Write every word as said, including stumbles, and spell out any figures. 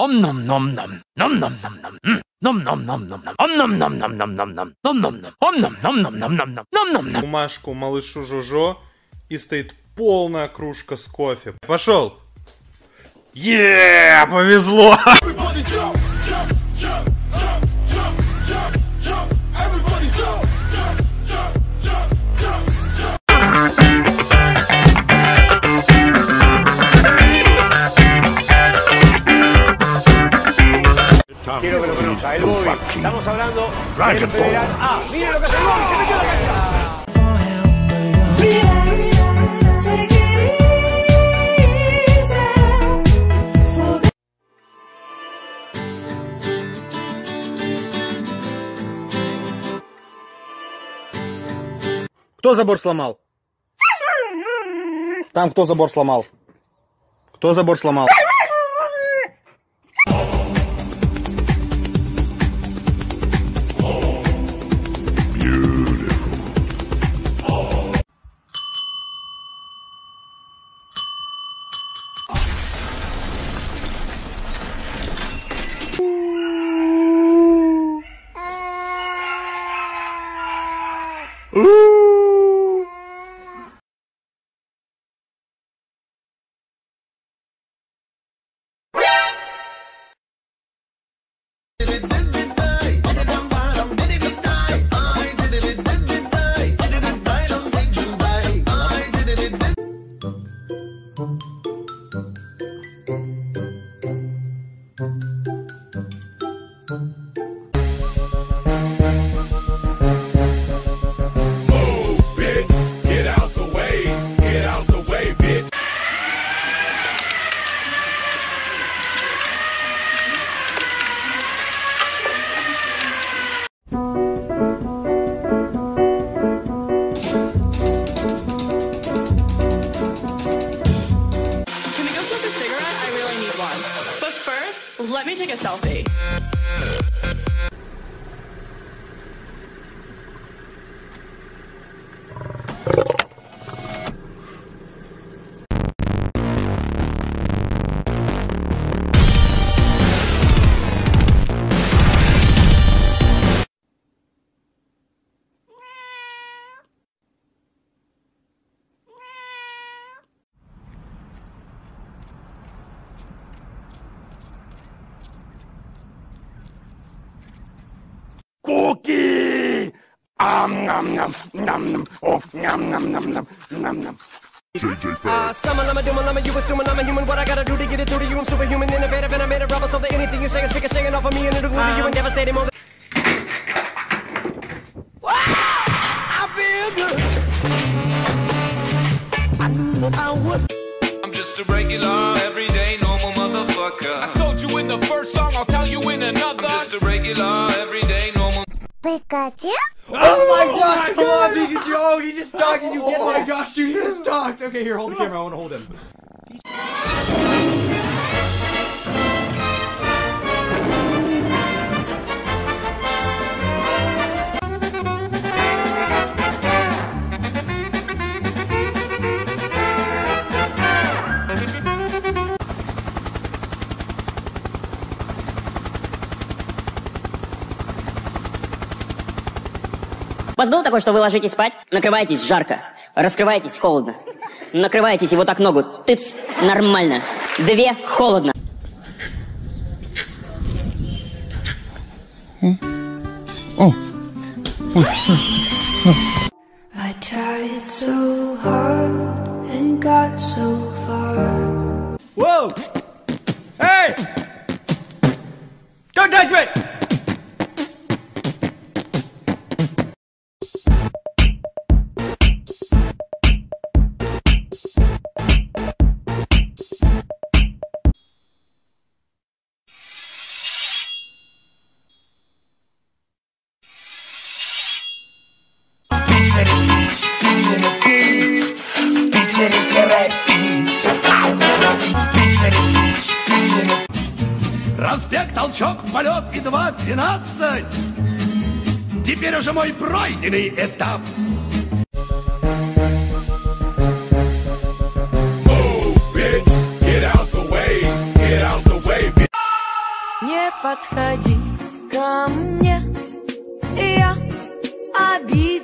Om nom nom nom. Nom nom nom nom. Nom nom nom nom nom. Om nom nom nom nom nom nom. Nom nom nom. Om nom nom nom nom nom nom. Nom nom nom. Бумажку малышу Жожо и стоит полная кружка с кофе. Пошел. Еее, повезло. Quiero que lo conozca, el Bobby. Estamos hablando del Federal A. ¡Miren lo que hace el Bobby! ¡Se metió la cancha! Кто забор сломал? Там кто забор сломал? Кто забор сломал? Let me take a selfie. Cookie! Um, nom, nom, nom, nom. Oh, nom, nom, nom, nom, nom, nom. Uh, summon, I'm a doom, I'm a you assuming I'm a human. What I gotta do to get it through to you? I'm superhuman, innovative, and I made a rubber so that anything you say is picking shaking off of me and it'll glue to you and devastating more than. Wow! I feel good. I knew that I would. I'm just a regular, everyday, normal motherfucker. I told you in the first song, I'll tell you in another. I'm just a regular, everyday, normal. Pikachu? Oh my gosh, come on, Pikachu! Oh, he just talked and you get it. Oh my gosh, dude, he just talked! Okay, here, hold the camera, I wanna hold him. У вас было такое, что вы ложитесь спать, накрываетесь жарко, раскрываетесь холодно, накрываетесь и вот так ногу, тыц, нормально, две, холодно. I tried so hard and got so far. Whoa! Hey! Don't touch me! Разбег, толчок, в полет и два двенадцать. Теперь уже мой пройденный этап. Move it, get out the way, get out the way. подходи ко мне, я обиделась.